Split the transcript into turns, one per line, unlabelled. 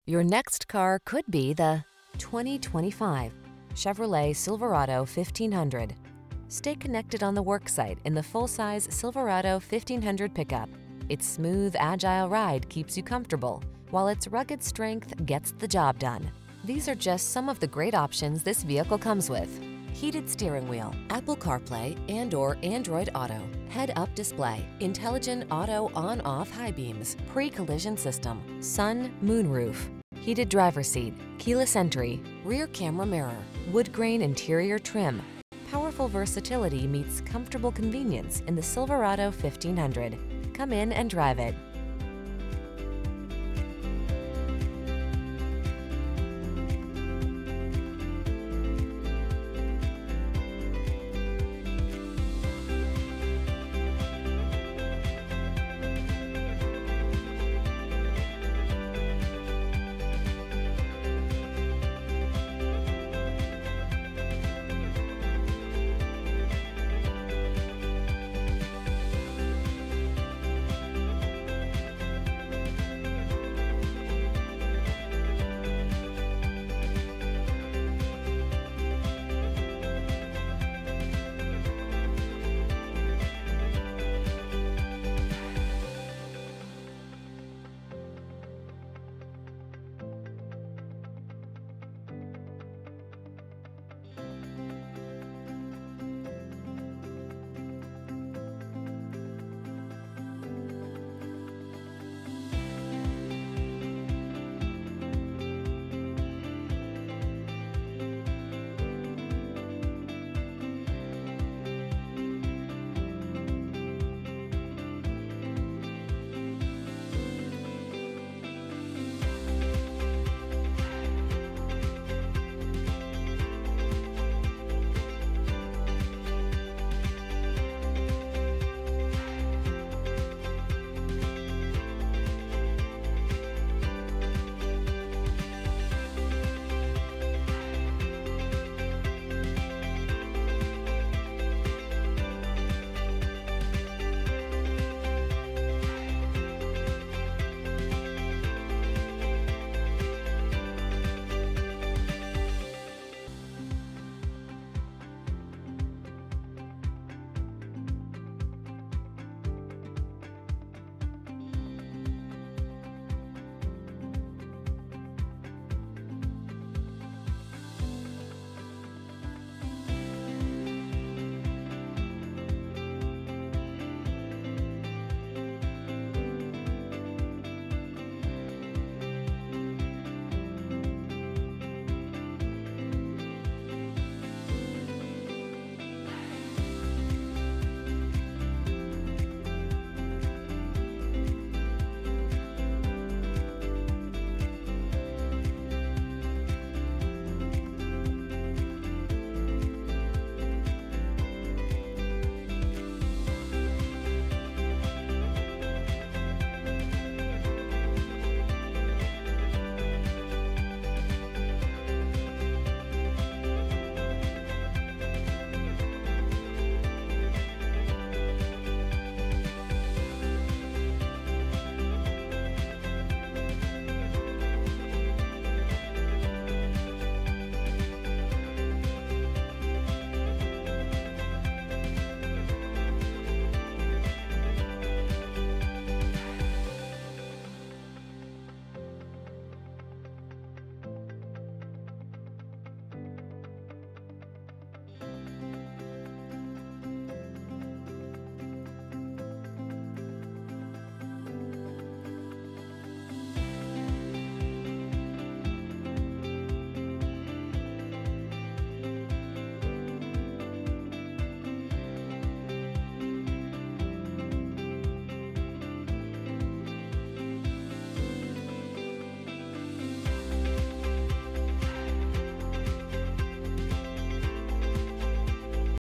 Your next car could be the 2025 Chevrolet Silverado 1500. Stay connected on the worksite in the full-size Silverado 1500 pickup. Its smooth, agile ride keeps you comfortable, while its rugged strength gets the job done. These are just some of the great options this vehicle comes with: heated steering wheel, Apple CarPlay and/or Android Auto, head-up display, intelligent auto on-off high beams, pre-collision system, sun, moonroof, heated driver's seat, keyless entry, rear camera mirror, wood grain interior trim. Powerful versatility meets comfortable convenience in the Silverado 1500. Come in and drive it.